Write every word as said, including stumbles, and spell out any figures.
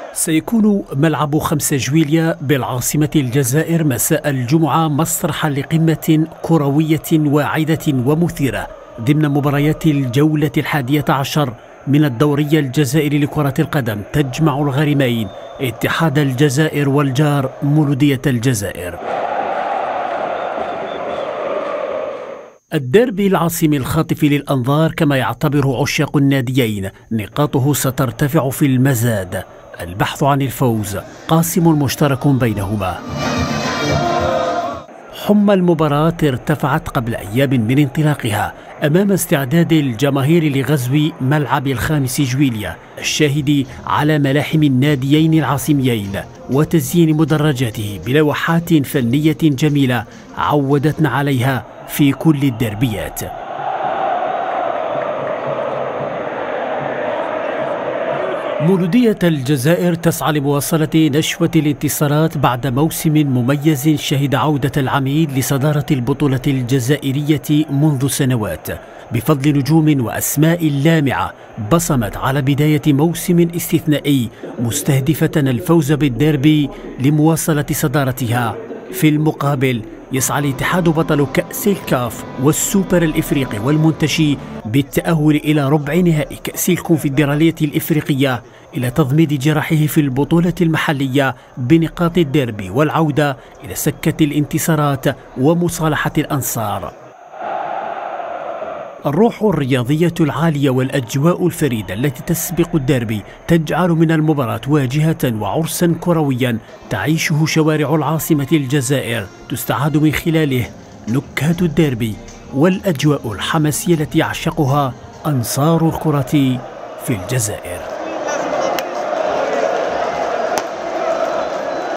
سيكون ملعب خمسة جويلية بالعاصمة الجزائر مساء الجمعة مسرحا لقمة كروية واعدة ومثيرة ضمن مباريات الجولة الحادية عشر من الدوري الجزائري لكرة القدم، تجمع الغريمين اتحاد الجزائر والجار مولودية الجزائر. الديربي العاصمي الخاطف للأنظار كما يعتبر عشاق الناديين، نقاطه سترتفع في المزاد، البحث عن الفوز قاسم مشترك بينهما. حمى المباراة ارتفعت قبل أيام من انطلاقها أمام استعداد الجماهير لغزو ملعب الخامس جويلية الشاهد على ملاحم الناديين العاصميين وتزيين مدرجاته بلوحات فنية جميلة عودتنا عليها في كل الدربيات. مولودية الجزائر تسعى لمواصلة نشوة الانتصارات بعد موسم مميز شهد عودة العميد لصدارة البطولة الجزائرية منذ سنوات بفضل نجوم وأسماء لامعة بصمت على بداية موسم استثنائي مستهدفة الفوز بالديربي لمواصلة صدارتها. في المقابل يسعى الاتحاد بطل كأس الكاف والسوبر الإفريقي والمنتشي بالتأهل إلى ربع نهائي كأس الكونفدرالية الإفريقية إلى تضميد جراحه في البطولة المحلية بنقاط الديربي والعودة إلى سكة الانتصارات ومصالحة الأنصار. الروح الرياضية العالية والأجواء الفريدة التي تسبق الديربي تجعل من المباراة واجهة وعرسا كرويا تعيشه شوارع العاصمة الجزائر، تستعاد من خلاله نكهة الديربي والأجواء الحماسية التي يعشقها أنصار الكرة في الجزائر.